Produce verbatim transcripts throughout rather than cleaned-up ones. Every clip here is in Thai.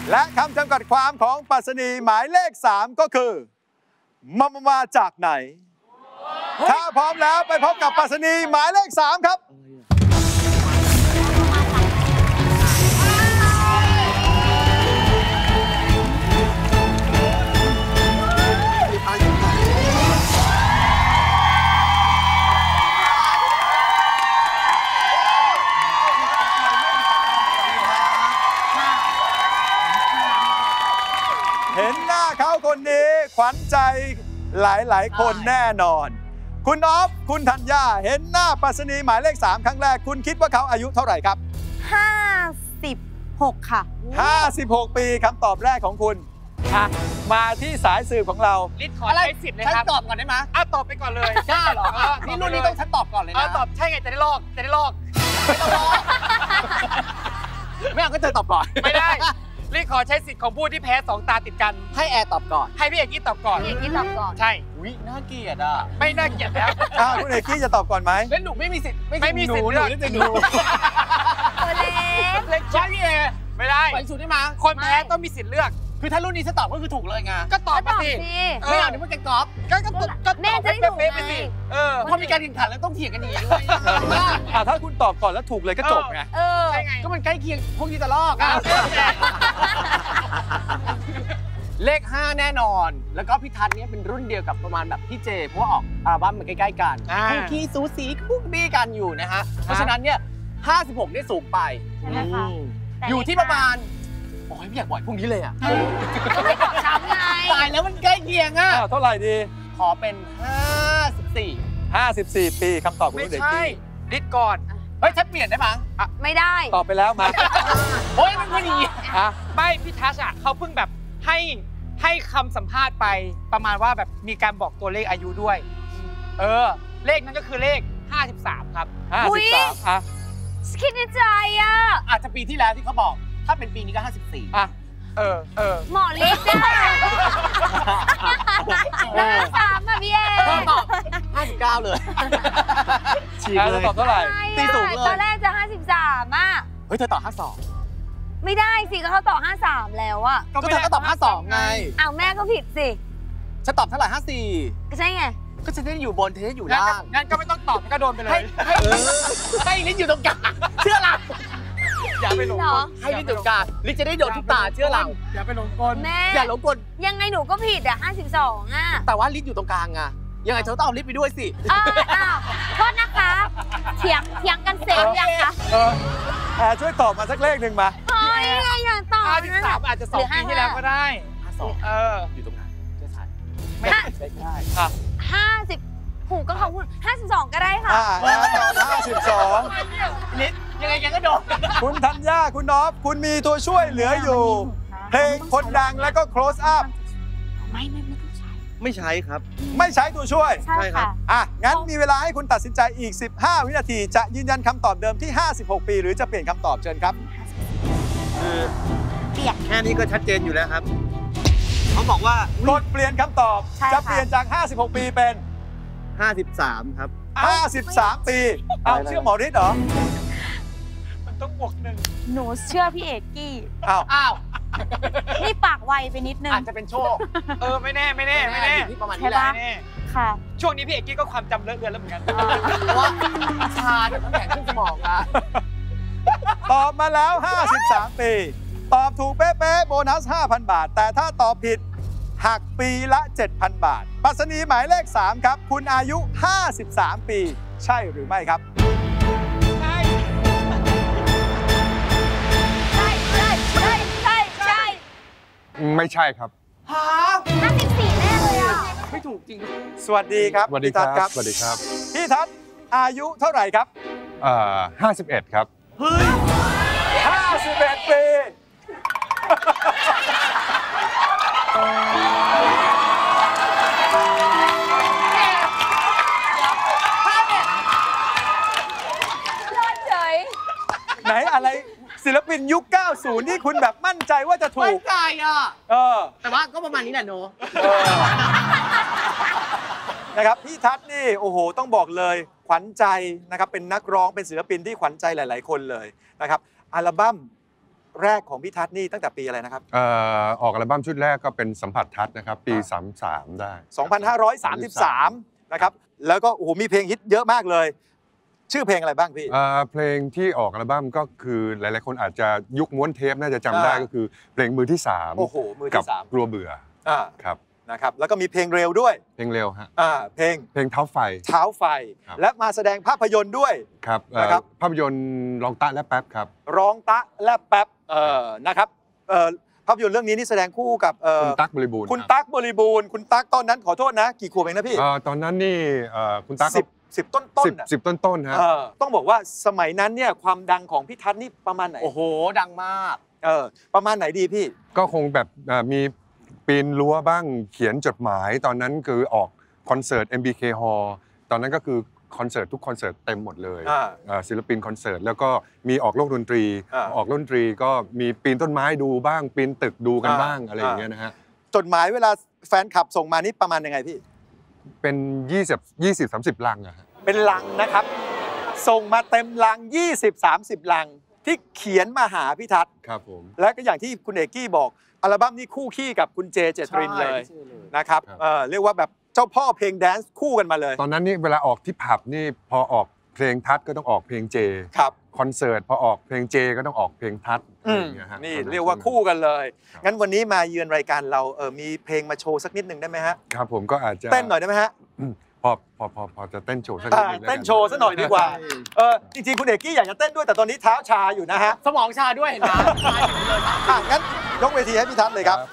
และคำจำกัดความของปรัชนีหมายเลขสามก็คือมามาจากไหนถ้าพร้อมแล้วไปพบกับปรัชนีหมายเลขสามครับเห็นหน้าเขาคนนี้ขวัญใจหลายๆคนแน่นอนคุณอ๊อฟคุณธัญญาเห็นหน้าปรัชนีหมายเลขสามครั้งแรกคุณคิดว่าเขาอายุเท่าไหร่ครับห้าสิบหกค่ะห้าสิบหกปีคำตอบแรกของคุณอ่ะมาที่สายสืบของเราลิศขอใช้สิทธิ์เลยครับฉันตอบก่อนได้ไหมอ่ะตอบไปก่อนเลยกล้าเหรอนี่รุ่นนี้ต้องฉันตอบก่อนเลยนะตอบใช่ไงจะได้ลอกจะได้ลอกไม่ต้องลอกไม่เอาก็เธอตอบก่อนไม่ได้ลิศขอใช้สิทธิ์ของผู้ที่แพ้สองตาติดกันให้แอร์ตอบก่อนให้พี่เอกกี้ตอบก่อนพี่เอกกี้ตอบก่อนใช่อุ้ยน่าเกลียดอ่ะไม่น่าเกลียดแล้วอ้าวคุณเอกกี้จะตอบก่อนไหมเล่นหนูไม่มีสิทธิ์ไม่มีสิทธิ์เลือกจะหนูตัวเล็กเล็กใช่พี่เอไม่ได้ไปสุดได้ไหมคนแพ้ต้องมีสิทธิ์เลือกคือถ้ารุ่นนี้ฉันตอบก็คือถูกเลยไงก็ตอบมาสิไม่เอาเดี๋ยวมันจะกรอบก็ก็ก็แม่จะได้ถูกไปสิเออพอมีการแข่งขันแล้วต้องเถียงกันอย่างนี้ด้วยอ่าถ้าคุณตอบก่อนแล้วถูกเลยก็จบไงเออก็มันใกล้เคียงพวกนี้จะลอกอ่ะเลขห้าแน่นอนแล้วก็พี่ทัศน์เนี่ยเป็นรุ่นเดียวกับประมาณแบบพี่เจเพราะว่าออกอัลบั้มมันใกล้ๆกันคู่ขี้สูสีคู่บี้กันอยู่นะฮะเพราะฉะนั้นเนี่ยห้าสิบหกได้สูงไปอยู่ที่ประมาณโอ้ยไม่อยากบ่อยพวกนี้เลยอ่ะก็ไม่ตอบช้ำไงตายแล้วมันใกล้เคียงอ่ะเท่าไหร่ดีขอเป็นห้าสิบสี่ห้าสิบสี่ปีคำตอบของคุณเอกกี้ไม่ใช่ลิศก่อนเฮ้ยฉันเปลี่ยนได้มั้งไม่ได้ตอบไปแล้วมาโอ้ยมันพอดีอ่ะไม่พี่ทัชอ่ะเขาเพิ่งแบบให้ให้คำสัมภาษณ์ไปประมาณว่าแบบมีการบอกตัวเลขอายุด้วยเออเลขนั้นก็คือเลขห้าสิบสามครับห้าสิบสามอ่ะคิดในใจอ่ะอาจจะปีที่แล้วที่เขาบอกถ้าเป็นปีนี้ก็ห้าสิบสี่อ่ะเออเออหมอฤทธิ์เนี่ยห้าสามอ่ะพี่เอตอบห้าสิบเก้าเลยฉีกเลยตอบเท่าไหร่ตีสูงเลยตอนแรกจะห้าสิบสามอ่ะเฮ้ยเธอตอบห้าสองไม่ได้สิก็เขาตอบห้าสามแล้วอ่ะก็เธอก็ตอบห้าสองไงอ้าวแม่ก็ผิดสิฉันตอบเท่าไหร่ห้าสี่ก็ใช่ไงก็จะได้อยู่บนเธอได้อยู่ล่างงั้นก็ไม่ต้องตอบก็โดนไปเลยให้ให้ลิศอยู่ตรงกลางเชื่อเราอย่าไปหลงกลให้ลิศอยู่ตรงกลางลิศจะได้โดนทุกตาเชื่อเราอย่าไปหลงกลแม่อย่าหลงกลยังไงหนูก็ผิดอ่ะห้าสิบสองอ่ะแต่ว่าลิศอยู่ตรงกลางไงยังไงเธอต้องเอาลิศไปด้วยสิอ้าวโทษนะคะเถียงเถียงกันเสร็จยังคะเออแอร์ช่วยตอบมาสักเลขหนึ่งมาเฮ้ยอย่าตอบห้าสิบสามอาจจะสองปีที่แล้วก็ได้ห้าสองเอออยู่ตรงไหนเชื่อฉันไม่ได้อ่ะห้าสิบผูกก็เขาพูดห้าสิบสองก็ได้ค่ะอ่าแล้วตอบห้าสิบสองลิศยังไงยังก็โดนคุณธัญญาคุณอ๊อฟคุณมีตัวช่วยเหลืออยู่เพลงคนดังแล้วก็ close up ไม่ไม่ไม่ต้องใช้ไม่ใช้ครับไม่ใช้ตัวช่วยใช่ค่ะอ่ะงั้นมีเวลาให้คุณตัดสินใจอีกสิบห้าวินาทีจะยืนยันคำตอบเดิมที่ห้าสิบหกปีหรือจะเปลี่ยนคำตอบเชิญครับคือเปลี่ยนแค่นี้ก็ชัดเจนอยู่แล้วครับเขาบอกว่ากดเปลี่ยนคำตอบจะเปลี่ยนจากห้าสิบหกปีเป็นห้าสิบสามครับห้าสิบสามปีเอาเชื่อหมอฤทธิ์เหรอมันต้องบวกหนึ่งหนูเชื่อพี่เอกกี้อ้าวอ้าวนี่ปากไวไปนิดนึงอาจจะเป็นโชคเออไม่แน่ไม่แน่ไม่แน่ที่ประมาณนี้แหละค่ะช่วงนี้พี่เอกกี้ก็ความจำเลอะเลือนแล้วเหมือนกันว่าชาเดี๋ยวต้องแข่งขึ้นสมองนะตอบมาแล้วห้าสิบสามปีตอบถูกเป๊ะๆโบนัส ห้าพัน บาทแต่ถ้าตอบผิดหักปีละ เจ็ดพัน บาทปรัชนีหมายเลขสามครับคุณอายุห้าสิบสามปีใช่หรือไม่ครับใช่ใช่ใช่ใช่ใช่ใช่ไม่ใช่ครับฮะห้าสิบสี่แน่เลยอ่ะไม่ถูกจริงสวัสดีครับสวัสดีครับสวัสดีครับพี่ทัศน์อายุเท่าไหร่ครับเอ่อห้าสิบเอ็ดครับเฮ้ยห้าสิบเอ็ดปีไหนอะไรศิลปินยุคเก้าสิบที่คุณแบบมั่นใจว่าจะถูกมั่นใจอ่ะเออแต่ว่าก็ประมาณนี้แหละโนนะครับพี่ทัศน์นี่โอ้โหต้องบอกเลยขวัญใจนะครับเป็นนักร้องเป็นศิลปินที่ขวัญใจหลายๆคนเลยนะครับอัลบั้มแรกของพี่ทัศน์นี่ตั้งแต่ปีอะไรนะครับเอ่อออกอัลบั้มชุดแรกก็เป็นสัมผัสทัศน์นะครับปีสามสามได้สองพันห้าร้อยสามสิบสามนะครับแล้วก็โอ้โหมีเพลงฮิตเยอะมากเลยชื่อเพลงอะไรบ้างพี่เพลงที่ออกอัลบั้มก็คือหลายๆคนอาจจะยุคม้วนเทปน่าจะจำได้ก็คือเพลงมือที่สามโอ้โหมือที่สามกลัวเบื่อครับนะครับแล้วก็มีเพลงเร็วด้วยเพลงเร็วฮะอ่าเพลงเพลงเท้าไฟเท้าไฟและมาแสดงภาพยนตร์ด้วยครับนะครับภาพยนตร์ร้องตะและแป๊บครับร้องตะและแป๊บเออนะครับเอ่อภาพยนตร์เรื่องนี้นี่แสดงคู่กับคุณตั๊กบริบูรณ์คุณตั๊กบริบูรณ์คุณตั๊กตอนนั้นขอโทษนะกี่ขวบเองนะพี่ตอนนั้นนี่คุณตั๊กสิบสิบต้นต้นสิบต้นต้นฮะต้องบอกว่าสมัยนั้นเนี่ยความดังของพี่ทัศน์นี่ประมาณไหนโอ้โหดังมากเออประมาณไหนดีพี่ก็คงแบบมีปีนรั้วบ้างเขียนจดหมายตอนนั้นคือออกคอนเสิร์ต เอ็ม บี เค Hall ตอนนั้นก็คือคอนเสิร์ตทุกคอนเสิร์ตเต็มหมดเลยศิลปินคอนเสิร์ตแล้วก็มีออกโลกดนตรีออกโลกดนตรีก็มีปีนต้นไม้ดูบ้างปีนตึกดูกันบ้างอะไรอย่างเงี้ยนะฮะจดหมายเวลาแฟนคลับส่งมานี่ประมาณยังไงพี่เป็นยี่สิบ ยี่สิบ สามสิบ ลังอะฮะเป็นลังนะครับส่งมาเต็มลังยี่สิบ สามสิบ ลังที่เขียนมาหาพี่ทัศน์ครับผมและก็อย่างที่คุณเอกกี้บอกอัลบั้มนี้คู่ขี้กับคุณเจเจตรินเลยนะครับเออเรียกว่าแบบเจ้าพ่อเพลงแดนซ์คู่กันมาเลยตอนนั้นนี่เวลาออกที่ผับนี่พอออกเพลงทัศน์ก็ต้องออกเพลงเจครับคอนเสิร์ตพอออกเพลงเจก็ต้องออกเพลงทัศน์นี่เรียกว่าคู่กันเลยงั้นวันนี้มาเยือนรายการเราเออมีเพลงมาโชว์สักนิดหนึ่งได้ไหมฮะครับผมก็อาจจะเต้นหน่อยได้ไหมฮะพอพอพอพอจะเต้นโชว์สักนิดนึงเต้นโชว์สักหน่อยดีกว่าเออจริงๆคุณเอกกี้อยากจะเต้นด้วยแต่ตอนนี้เท้าชาอยู่นะฮะสมองชาด้วยเห็นไหมอ่ะงั้นยกเวทีให้พี่ทัศน์เลยครับ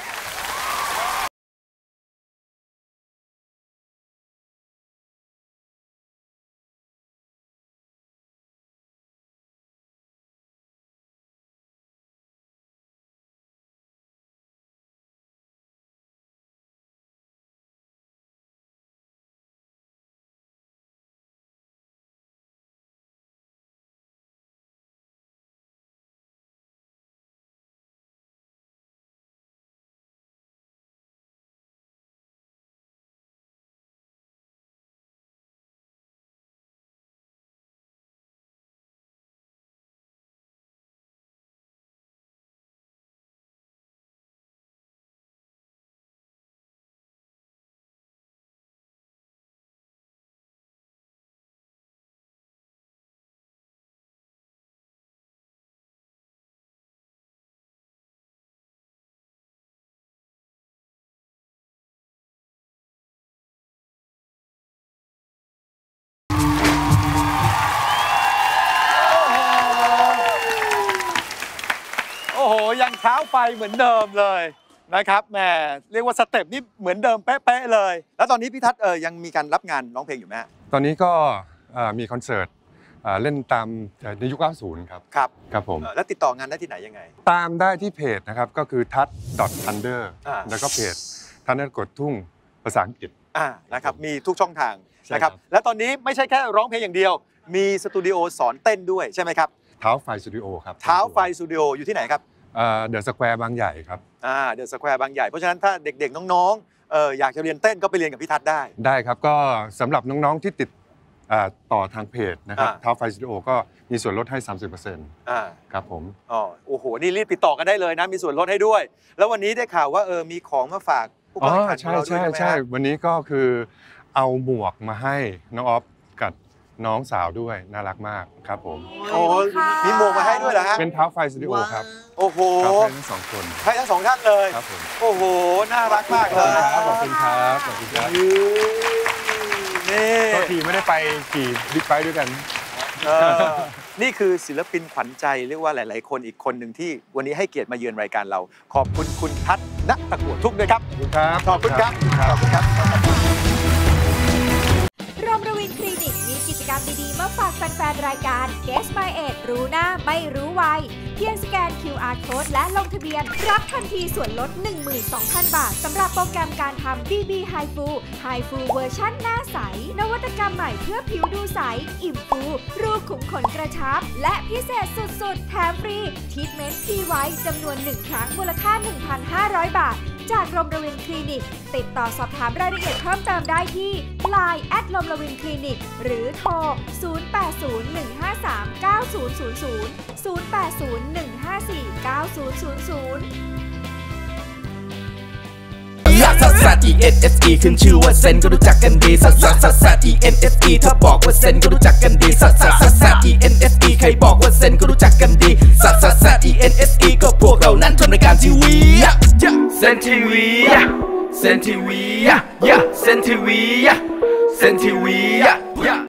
โอ้โหยังเท้าไฟเหมือนเดิมเลยนะครับแหมเรียกว่าสเต็ปนี่เหมือนเดิมเป๊ะๆเลยแล้วตอนนี้พี่ทัศน์เออยังมีการรับงานร้องเพลงอยู่ไหมตอนนี้ก็มีคอนเสิร์ตเล่นตามในยุคเก้าสิบครับครับครับผมแล้วติดต่องานได้ที่ไหนยังไงตามได้ที่เพจนะครับก็คือทัศน์ .thunder แล้วก็เพจทัศน์กดทุ่งภาษาอังกฤษอ่านะครับมีทุกช่องทางนะครับและตอนนี้ไม่ใช่แค่ร้องเพลงอย่างเดียวมีสตูดิโอสอนเต้นด้วยใช่ไหมครับเท้าไฟสตูดิโอครับเท้าไฟสตูดิโออยู่ที่ไหนครับเดอะสแควร์บางใหญ่ครับอ่าเดอะสแควร์บางใหญ่เพราะฉะนั้นถ้าเด็กๆน้องๆเอออยากจะเรียนเต้นก็ไปเรียนกับพี่ทัศน์ได้ได้ครับก็สำหรับน้องๆที่ติดต่อทางเพจนะครับเท้าไฟสตูดิโอก็มีส่วนลดให้ สามสิบเปอร์เซ็นต์ อ่าครับผมอ๋อโอ้โหนี่รีบติดต่อกันได้เลยนะมีส่วนลดให้ด้วยแล้ววันนี้ได้ข่าวว่าเออมีของมาฝากผู้เข้าแข่งขันของเราด้วยใช่ไหมใช่วันนี้ก็คือเอาหมวกมาให้น้องออฟกับน้องสาวด้วยน่ารักมากครับผมโอ้มีหมวกมาให้ด้วยเหรอฮะเป็นเท้าไฟสตูดิโอครับโอ้โหให้ทั้งสองคนให้ทั้งสองท่านเลยครับผมโอ้โหน่ารักมากเลยขอบคุณครับขอบคุณครับนี่ก็ทีไม่ได้ไปขี่บิ๊กไบค์ด้วยกันนี่คือศิลปินขวัญใจเรียกว่าหลายๆคนอีกคนหนึ่งที่วันนี้ให้เกียรติมาเยือนรายการเราขอบคุณคุณทัศน์ณตะกั่วทุ่งด้วยครับขอบคุณครับขอบคุณครับขอบคุณครับโรมระวินคลินิกมีกิจกรรมดีๆมาฝากแฟนๆรายการ Guess My Age รู้หน้าไม่รู้วัยเพียงสแกน คิว อาร์ Code และลงทะเบียนรับทันทีส่วนลด หนึ่งหมื่นสองพัน บาทสำหรับโปรแกรมการทำ บี บี High Full High Full เวอร์ชั่นหน้าใสนวัตกรรมใหม่เพื่อผิวดูใสอิ่มฟูรูขุมขนกระชับและพิเศษสุดๆแถมฟรีทรีทเมนต์พีไว้จำนวนหนึ่งครั้งมูลค่า หนึ่งพันห้าร้อย บาทจากรมระวินคลินิกติดต่อสอบถามรายละเอียดเพิ่มเติมได้ที่ ไลน์ แอท รมระวินคลินิกหรือโทร ศูนย์ แปด ศูนย์ หนึ่ง ห้า สาม เก้า ศูนย์ ศูนย์ ศูนย์ ศูนย์ แปด ศูนย์ย์ หนึ่ง ห้า สี่ เก้า ศูนย์ ศูนย์ ศูนย์ลักซัสซัส E N S E ขึ้นชื่อว่าเซนก็รู้จักกันดีซัสซัสซัสซัส E N S E ถ้าบอกว่าเซนก็รู้จักกันดีซัสซัสซัสซัส E N S E ใครบอกว่าเซนก็รู้จักกันดีซัสซัสซัส E N S E ก็พวกเรานั้นทำรายการทีวีเซนทีวีเซนทีวีเซนทีวีเซนทีวี